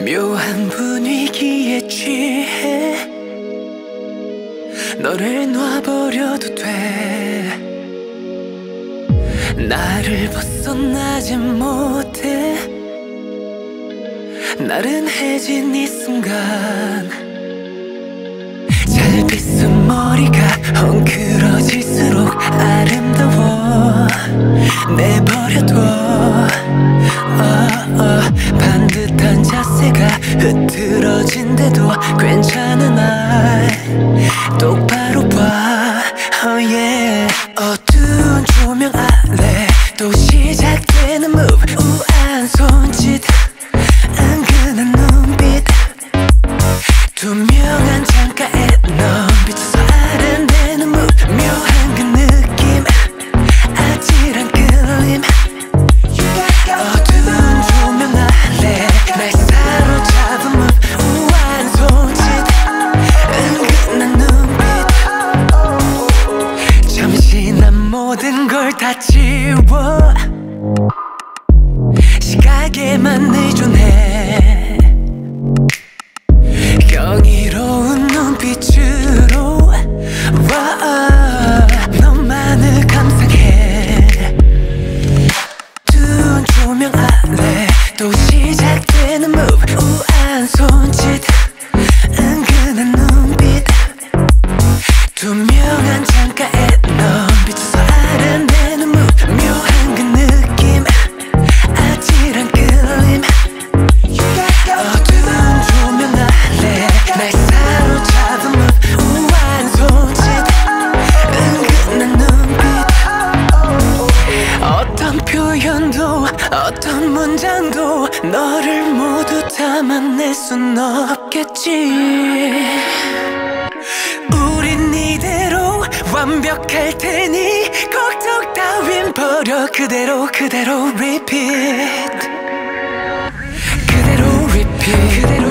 묘한 분위기에 취해 너를 놔버려도 돼. 나를 벗어나지 못해. 나른해진 이 순간 잘 빗은 머리가 헝클어질수록 아름다워. 내버려둬. 반듯한 자세가 흐트러진데도 괜찮은 날 똑바로 봐. 어두운 조명 아래 또 시작되는 move. 우아한 손짓, 은근한 눈빛, 투명한 창가에 넌 비춰서 아른대는 move. 묘한 그 느낌, 아찔한 끌림. 어두운 조명 아래 날 사로잡은 move. 우아한 손짓, 은근한 눈빛. 잠시 난 모든 걸 다 지워. 시각에만 의존해. 경이로운 눈빛으로 너만을 감상해. 둔 조명 아래 또 시작되는 move. 우아한 손짓, 은근한 눈빛, 투명한 창가에 넌 비춰서 아른대는 move. 묘한 그 느낌, 아찔한 끌림. 어두운 조명 아래 날 사로잡은 move. 우아한 손짓, 은근한 눈빛. 어떤 표현도 어떤 문장도 너를 모두 담아낼 순 없겠지. 우린 이대로 완벽할 테니 걱정 따윈 버려. 그대로 repeat. 그대로 repeat.